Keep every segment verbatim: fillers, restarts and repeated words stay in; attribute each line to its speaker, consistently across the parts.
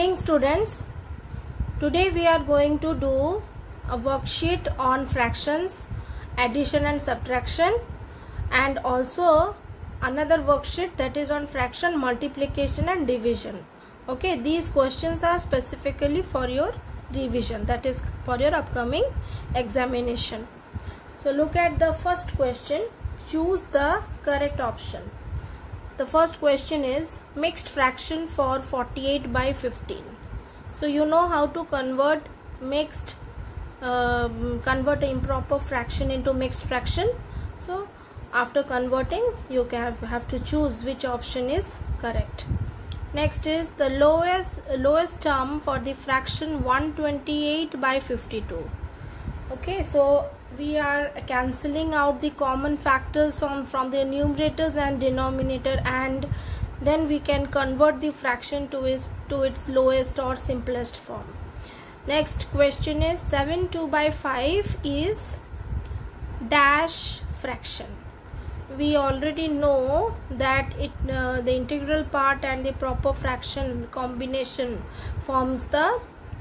Speaker 1: morning, students. Today we are going to do a worksheet on fractions, addition and subtraction, and also another worksheet that is on fraction, multiplication and division. Okay, these questions are specifically for your revision, that is for your upcoming examination. So look at the first question. Choose the correct option. The first question is mixed fraction for forty-eight by fifteen. So you know how to convert mixed, um, convert improper fraction into mixed fraction. So after converting, you can have to choose which option is correct. Next is the lowest lowest term for the fraction one hundred twenty-eight by fifty-two. Okay, so we are cancelling out the common factors from from the numerators and denominator, and then we can convert the fraction to its to its lowest or simplest form. Next question is seventy-two by five is dash fraction. We already know that it uh, the integral part and the proper fraction combination forms the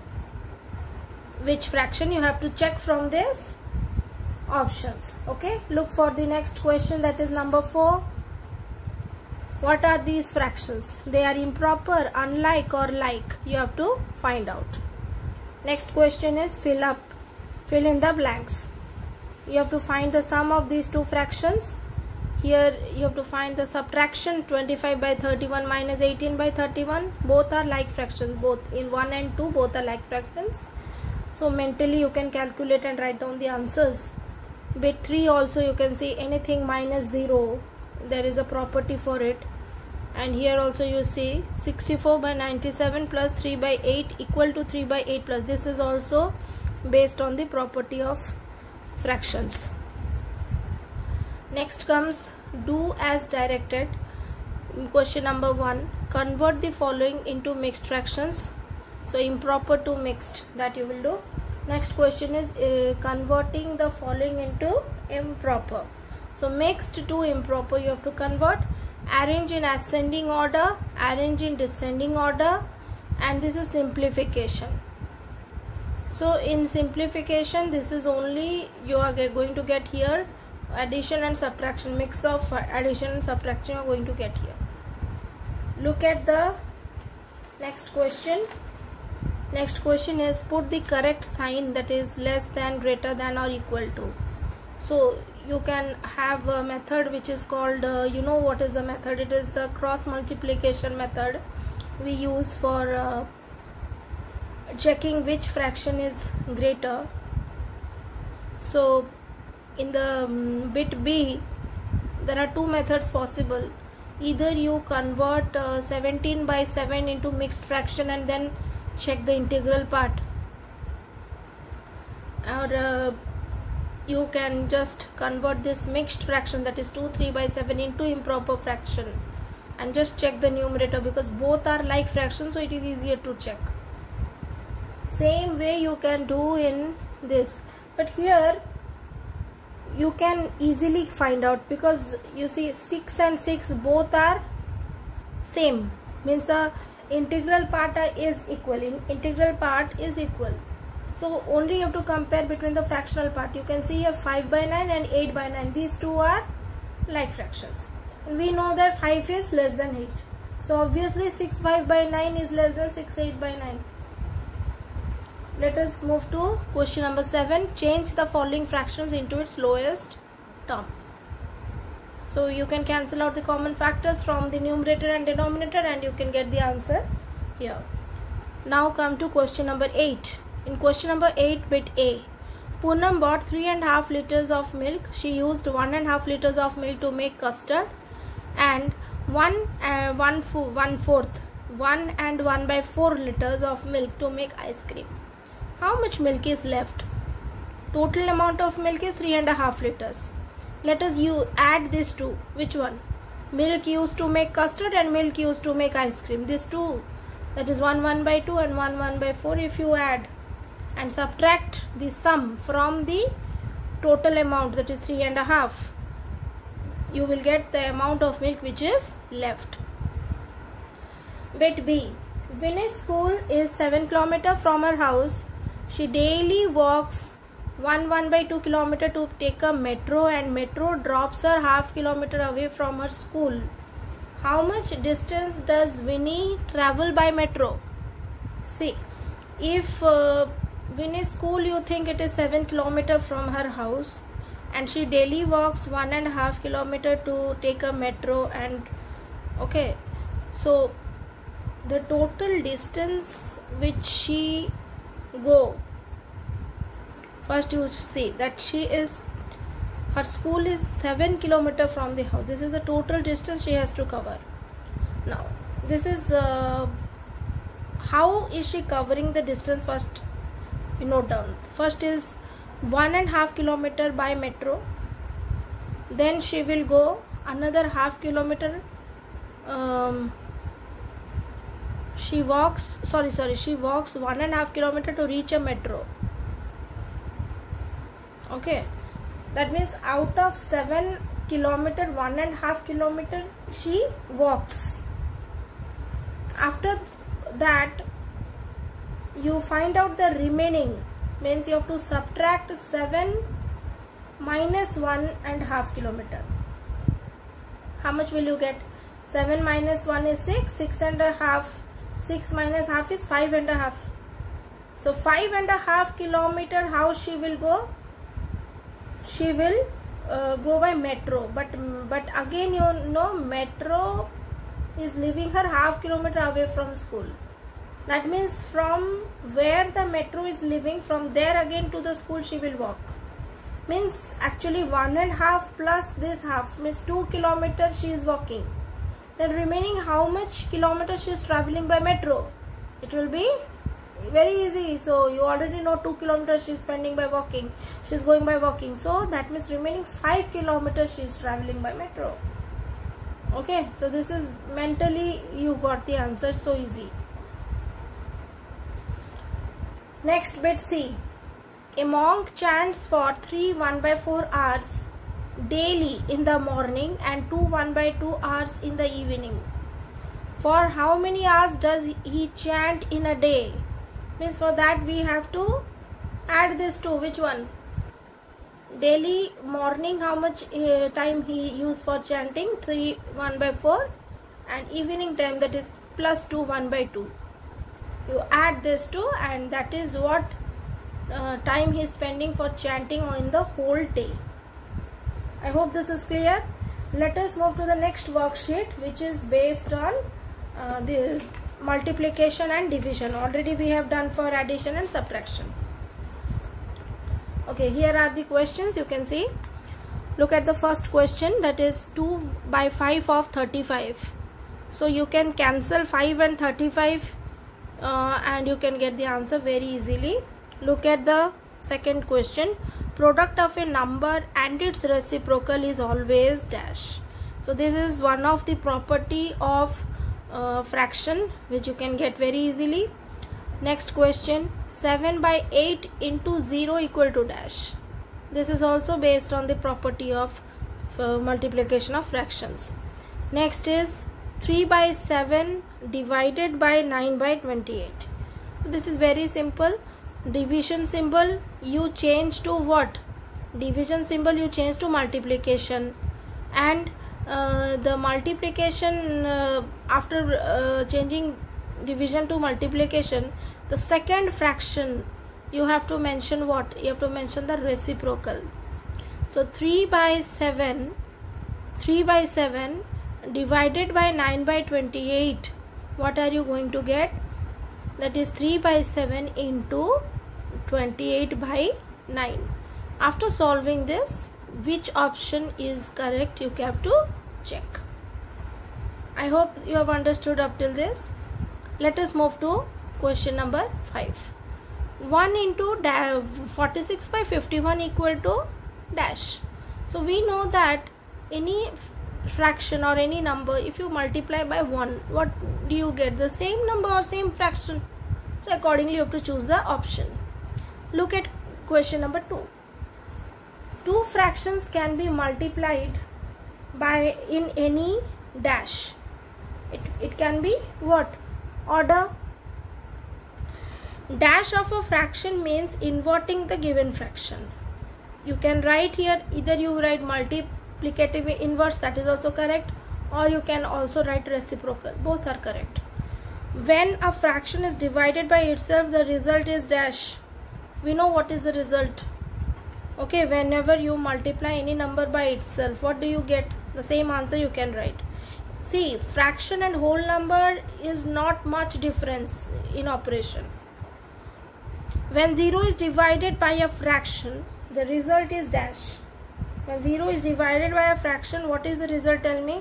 Speaker 1: which fraction. You have to check from this options. Okay, look for the next question, that is number four. What are these fractions? They are improper, unlike or like. You have to find out. Next question is fill up fill in the blanks. You have to find the sum of these two fractions. Here you have to find the subtraction, twenty-five by thirty-one minus eighteen by thirty-one. Both are like fractions, both in one and two, both are like fractions. So mentally you can calculate and write down the answers. Bit three also you can see anything minus zero, there is a property for it. And here also you see sixty-four by ninety-seven plus three by eight equal to three by eight plus. This is also based on the property of fractions. Next comes do as directed. Question number one, convert the following into mixed fractions. So improper to mixed, that you will do. Next question is uh, converting the following into improper. So mixed to improper you have to convert. Arrange in ascending order, arrange in descending order, and this is simplification. So in simplification, this is only you are going to get here addition and subtraction, mix of addition and subtraction you are going to get here. Look at the next question. Next question is put the correct sign, that is less than, greater than or equal to. So you can have a method which is called, uh, you know what is the method? It is the cross multiplication method we use for uh, checking which fraction is greater. So in the um, bit B, there are two methods possible. Either you convert uh, seventeen by seven into mixed fraction and then check the integral part, or uh, you can just convert this mixed fraction, that is two three by seven, into improper fraction and just check the numerator, because both are like fractions, so it is easier to check. Same way you can do in this, but here you can easily find out, because you see six and six both are same, means the integral part is equal. In integral part is equal, so only you have to compare between the fractional part. You can see here five by nine and eight by nine, these two are like fractions, and we know that five is less than eight, so obviously six five by nine is less than six eight by nine. Let us move to question number seven. Change the following fractions into its lowest term. So you can cancel out the common factors from the numerator and denominator, and you can get the answer here. Now come to question number eight. In question number eight, bit A, Poonam bought three and a half liters of milk. She used one and a half liters of milk to make custard, and one uh, one one fourth, one and one by four liters of milk to make ice cream. How much milk is left? Total amount of milk is three and a half liters. Let us you add these two. Which one? Milk used to make custard and milk used to make ice cream. These two, that is one one by two and one one by four. If you add and subtract the sum from the total amount, that is three and a half, you will get the amount of milk which is left. Bit B, Vinny's school is seven kilometers from her house. She daily walks one one by two kilometer to take a metro, and metro drops her half kilometer away from her school. How much distance does Vinny travel by metro? See, if uh, Vinny's school, you think it is seven kilometer from her house, and she daily walks one and a half kilometer to take a metro, and okay, so the total distance which she go, first you see that she is, her school is seven kilometer from the house. This is the total distance she has to cover. Now this is uh, how is she covering the distance? First you note down. First is one and a half kilometer by metro, then she will go another half kilometer, um, she walks sorry sorry she walks one and a half kilometer to reach a metro. Okay, that means out of seven kilometer, one and a half kilometer she walks. After that you find out the remaining, means you have to subtract seven minus one and a half kilometer. How much will you get? seven minus one is six, six and a half, six minus half is five and a half. So five and a half kilometer, how she will go? She will uh, go by metro, but but again you know metro is leaving her half kilometer away from school. That means from where the metro is leaving, from there again to the school she will walk. Means actually one and half plus this half means two kilometers she is walking. Then remaining how much kilometers she is traveling by metro? It will be very easy. So you already know two kilometers she is spending by walking. She is going by walking. So that means remaining five kilometers she is traveling by metro. Okay. So this is mentally you got the answer. So easy. Next bit C. A monk chants for three one by four hours daily in the morning and two one by two hours in the evening. For how many hours does he chant in a day? Means for that we have to add this to which one? Daily morning how much uh, time he use for chanting? three one by four, and evening time, that is plus two one by two. You add this two, and that is what uh, time he is spending for chanting in the whole day. I hope this is clear. Let us move to the next worksheet, which is based on uh, the multiplication and division. Already we have done for addition and subtraction. Okay, here are the questions. You can see. Look at the first question, that is two by five of thirty-five. So you can cancel five and thirty-five uh, and you can get the answer very easily. Look at the second question. Product of a number and its reciprocal is always dash. So this is one of the property of uh, fraction which you can get very easily. Next question. seven by eight into zero equal to dash. This is also based on the property of uh, multiplication of fractions. Next is three by seven divided by nine by twenty-eight. This is very simple. Division symbol you change to what? Division symbol you change to multiplication, and uh, the multiplication uh, after uh, changing division to multiplication, the second fraction you have to mention what? You have to mention the reciprocal. So three by seven, three by seven divided by nine by twenty-eight, what are you going to get? That is three by seven into twenty-eight by nine. After solving this, which option is correct, you have to check. I hope you have understood up till this. Let us move to question number five. one into forty-six by fifty-one equal to dash. So we know that any fraction or any number, if you multiply by one, what do you get? The same number or same fraction. So accordingly you have to choose the option. Look at question number two. Two fractions can be multiplied by in any dash. It, it can be what? Order Dash of a fraction means inverting the given fraction. You can write here, either you write multiplicative inverse, that is also correct, or you can also write reciprocal. Both are correct. When a fraction is divided by itself, the result is dash. We know what is the result. Okay, whenever you multiply any number by itself, what do you get? The same answer you can write. See, fraction and whole number is not much difference in operation. When zero is divided by a fraction, the result is dash. When zero is divided by a fraction, what is the result? Tell me.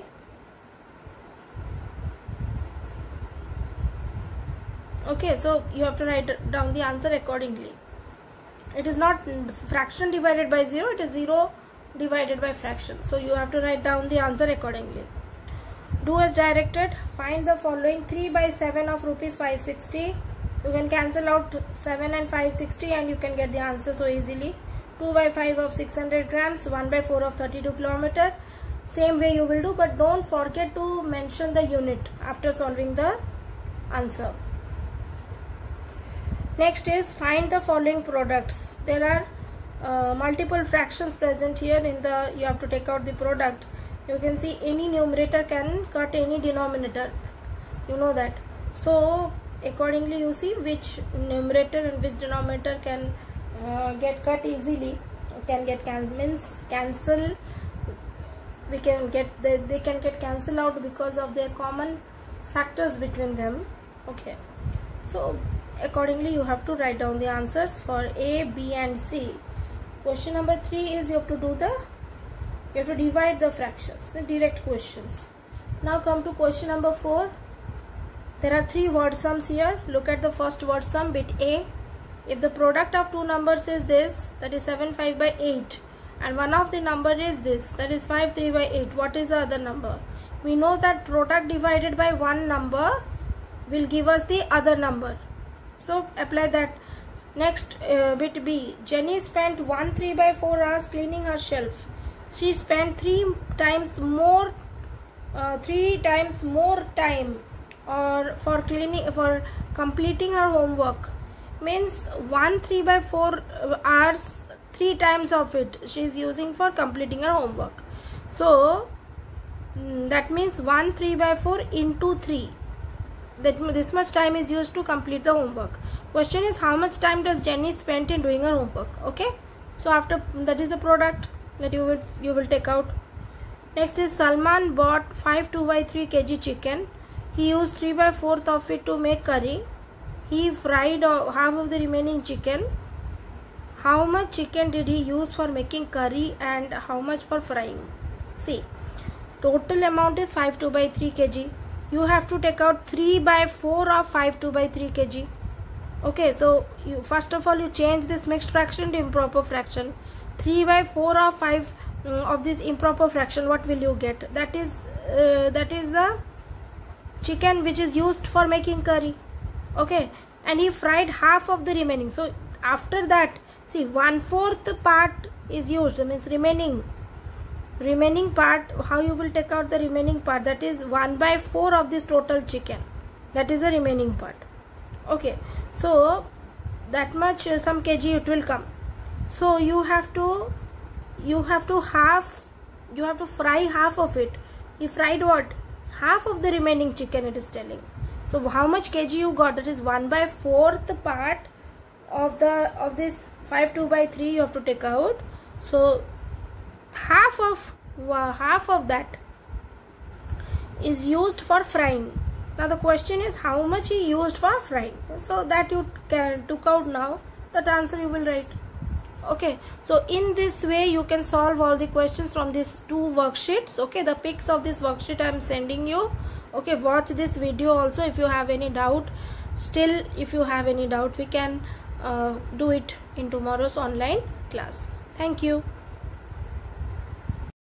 Speaker 1: Okay, so you have to write down the answer accordingly. It is not fraction divided by zero, it is zero divided by fraction. So you have to write down the answer accordingly. Do as directed. Find the following: three by seven of rupees five sixty. You can cancel out seven and five sixty and you can get the answer so easily. two by five of six hundred grams, one by four of thirty-two kilometer. Same way you will do, but don't forget to mention the unit after solving the answer. Next is find the following products. There are uh, multiple fractions present here in the, you have to take out the product. You can see any numerator can cut any denominator. You know that. So accordingly you see which numerator and which denominator can uh, get cut easily. Can get can means cancel. We can get the, they can get cancelled out because of their common factors between them. Okay. So accordingly you have to write down the answers for A, B and C. Question number three is you have to do the, you have to divide the fractions, the direct questions. Now come to question number four. There are three word sums here. Look at the first word sum, bit A. If the product of two numbers is this, that is seven five by eight, and one of the number is this, that is five three by eight, what is the other number? We know that product divided by one number will give us the other number. So apply that. Next uh, bit B. Jenny spent one three by four hours cleaning her shelf. She spent three times more, uh, three times more time, or for cleaning, for completing her homework. Means one three by four hours, three times of it she is using for completing her homework. So that means one three by four into three. That this much time is used to complete the homework. Question is how much time does Jenny spend in doing her homework? Okay, so after that is a product that you will you will take out. Next is Salman bought five two by three kilograms chicken. He used three by fourth of it to make curry. He fried half of the remaining chicken. How much chicken did he use for making curry and how much for frying? See, total amount is five two by three kilograms. You have to take out three by four of five two by three kilograms. Okay, so you first of all you change this mixed fraction to improper fraction. three by four of five um, of this improper fraction, what will you get? That is uh, that is the chicken which is used for making curry. Okay, and he fried half of the remaining. So after that, see, one fourth part is used, means remaining remaining part. How you will take out the remaining part? That is one by four of this total chicken, that is the remaining part. Okay, so that much uh, some kg it will come. So you have to you have to half you have to fry half of it. He fried what? Half of the remaining chicken, it is telling. So how much kg you got? That is one by fourth part of the of this five two by three you have to take out. So half of uh, half of that is used for frying. Now the question is how much he used for frying. So that you can took out now. That answer you will write. Okay, so in this way you can solve all the questions from these two worksheets. Okay, the pics of this worksheet I am sending you. Okay, watch this video also if you have any doubt. Still, if you have any doubt, we can uh, do it in tomorrow's online class. Thank you.